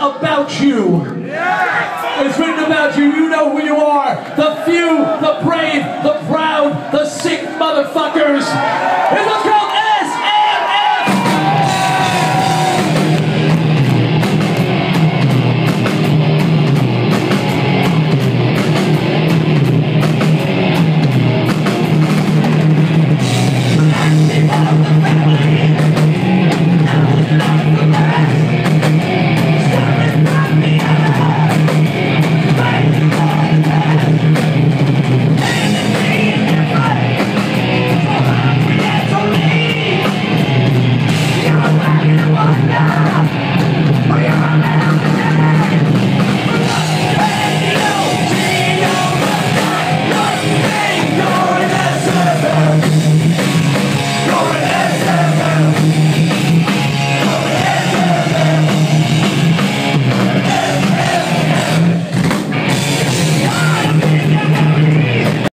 about you. It's written about you. You know who you are. The few, the